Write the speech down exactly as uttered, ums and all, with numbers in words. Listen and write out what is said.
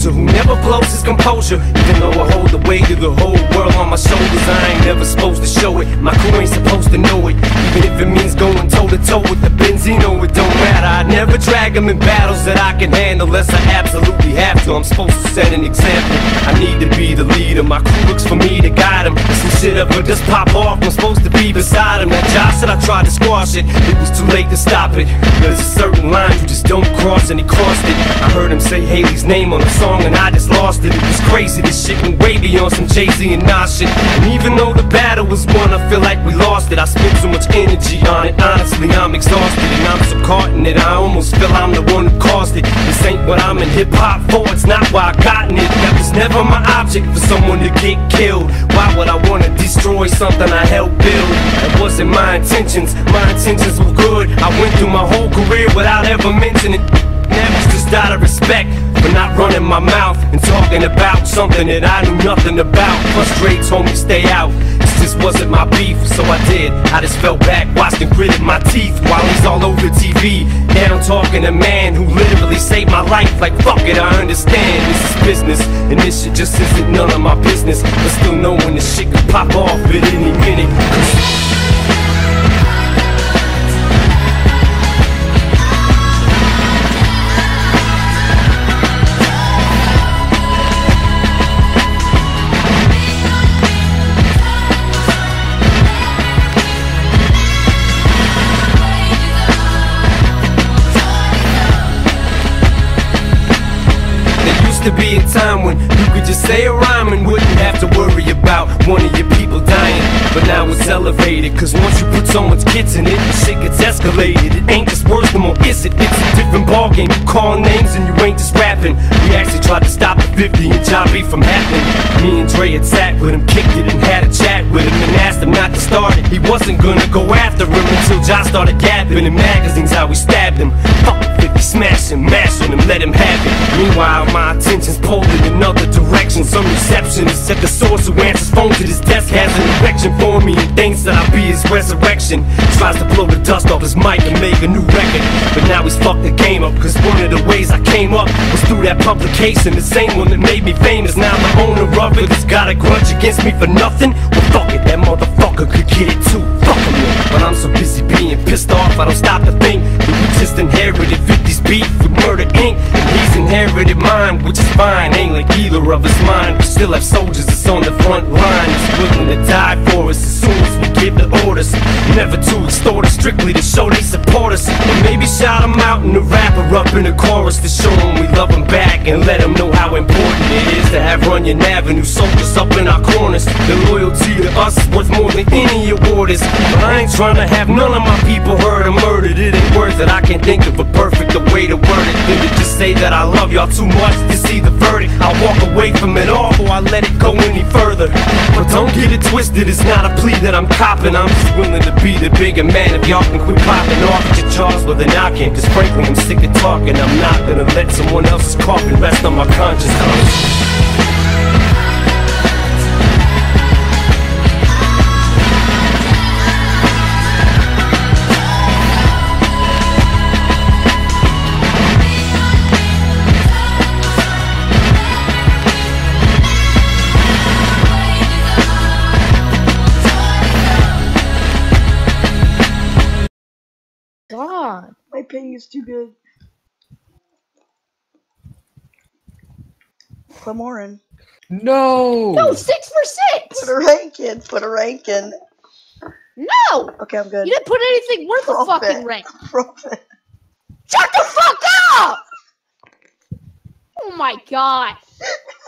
soldier who never blows his composure. Even though I hold the weight of the whole world on my shoulders, I ain't never supposed to show it. My crew ain't supposed to know it. Even if it means going toe to toe with the Benzino, it don't matter. I never drag them in battles that I can handle unless I absolutely have to. I'm supposed to set an example. I need to be the leader. My crew looks for me to guide them. If some shit ever just pop off, I'm supposed to be beside him. That Josh said I tried to squash it. It was too late to stop it. There's a certain line you just don't cross, and he crossed it. I heard him say Haley's name on the song and I just lost it. It was crazy. This shit went way beyond some Jay-Z and Nas shit. And even though the battle was won, I feel like we lost it. I spent so much energy on it. Honestly, I'm exhausted and I'm so caught in it. I almost feel I'm the one who caused it. This ain't what I'm in hip-hop for. It's not why I gotten it. That was never my object, for someone to get killed. Why would I wanna destroy something I helped build? That wasn't my intentions. My intentions were good. I went through my whole career without ever mentioning it. That was just out of respect for not running my mouth and talking about something that I knew nothing about. Frustrates, homie, stay out. This just wasn't my beef, so I did. I just fell back, watched and gritted my teeth while he's all over T V. Now I'm talking to a man who literally saved my life. Like, fuck it, I understand. This is business, and this shit just isn't none of my business. But still knowing this shit could pop off at any minute. To be a time when you could just say a rhyme and wouldn't have to worry about one of your people dying. But now it's elevated, cause once you put so much kids in it, shit gets escalated. It ain't just words no more, is it? It's a different ballgame. You call names and you ain't just rapping. We actually tried to stop the fifty and Jobby from happening. Me and Dre had sat with him, kicked it and had a chat with him and asked him not to start it. He wasn't gonna go after him until Josh started gabbing in magazines how we stabbed him. Fuck fifty, smash him, mash on him, let him have it. Meanwhile, my attention's pulled in another direction. Some receptionist at the source who answers phone to this desk has an erection for me and thinks that I'll be his resurrection. Tries to blow the dust off his mic and make a new record, but now he's fucked the game up, cause one of the ways I came up was through that publication. The same one that made me famous. Now the owner of it has got a grudge against me for nothing. Well, fuck it, that motherfucker could get it too. Fuck him, but I'm so busy being pissed off I don't stop to think that we just inherited fifty's beef with Murder Incorporated. And he's inherited mine, which is fine. Ain't like either of us mine. We still have soldiers that's on the front line, that's willing to die for us as soon as we give the orders. Never to extort us, strictly to show they support us. Or maybe shout them out in the rapper up in the chorus to show them we love them back and let them know how important it is to have Runyon Avenue soldiers up in our corners. Their loyalty to us is worth more than any award is. But I ain't trying to have none of my people hurt or murdered. It ain't worth it, I can't think of a perfect way to word it than to just say that I love y'all too much to see the verdict. I'll walk away from it all before I let it go any further. But don't get it twisted, it's not a plea that I'm copping. I'm just willing to be the bigger man if y'all can quit popping off at your jaws, well then I can. Cause frankly I'm sick of talking. I'm not gonna let someone else's coffin rest on my conscience. God, my ping is too good. Put more in. No! No, six for six! Put a rank in, put a rank in. No! Okay, I'm good. You didn't put anything worth a fucking rank. Profit. Shut the fuck up! Oh my god.